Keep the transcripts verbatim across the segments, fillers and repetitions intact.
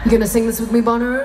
You gonna sing this with me, Bonnaroo?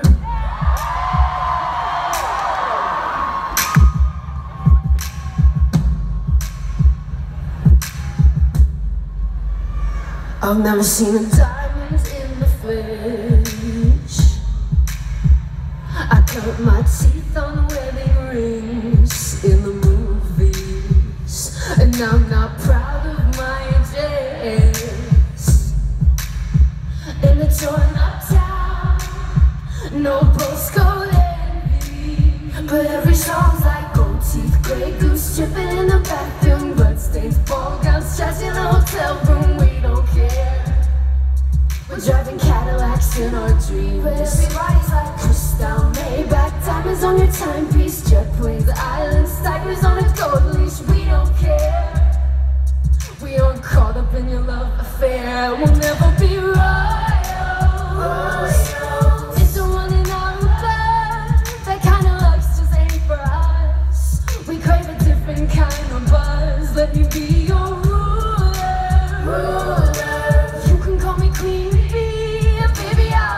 I've never seen a diamond in the flesh. I cut my teeth on wedding rings in the movies, and I'm not proud of my edges. In a torn up town, no postcode envy, but every song's like gold teeth, grey goose dripping in the bathroom, bloodstains, ball gowns, trash in the hotel room. We don't care. We're driving Cadillacs in our dreams, but everybody's like crystal, Maybach, diamonds on your timepiece, jet planes, islands, tigers on a gold leash. We don't care. We aren't caught up in your love affair. We'll never be royals. It's a running out of blood. That kind of luck's just ain't for us. We crave a different kind of buzz. Let me be your ruler. ruler. You can call me queen bee, baby. I'll,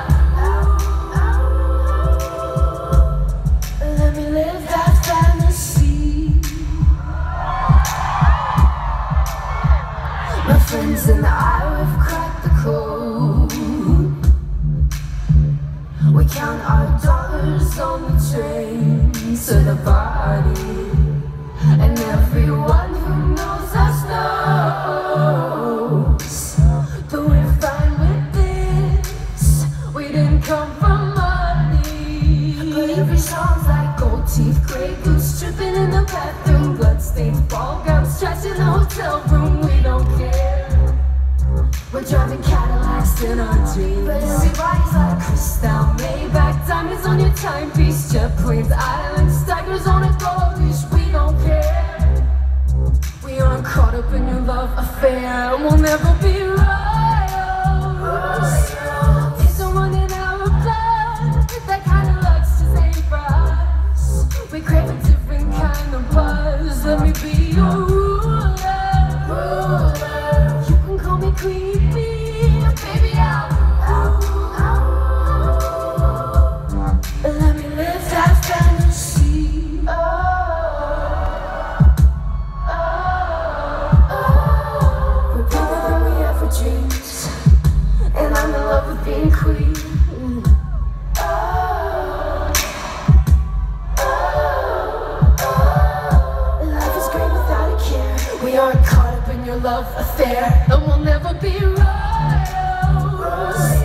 let me live that fantasy. My friends and I, we've cracked the code. We count our dollars on the train to the party, and everyone who knows us knows that we're fine with this. We didn't come from money, but every song's like gold teeth, grey goose dripping in the bathroom, bloodstains, ball gowns, trash in the hotel room. We don't care. We're driving Cadillacs in our dreams, but everybody's like crystal, Maybach, diamonds on your timepiece, jet planes, islands, tigers on a gold leash. We don't care. We aren't caught up in your love affair. We'll never be royals. It's a running out of blood. That kind of luck's just ain't for us. We crave a different kind of buzz. Let me be your ruler. ruler. You can call me queen bee, baby. I'll, I'll, I'll. Let me live that fantasy. Oh, oh, oh. We're bigger than we ever dreamed, and I'm in love with being queen. Oh, oh, oh. Life is great without a care. We aren't caught up in your love affair, and we'll never be royals.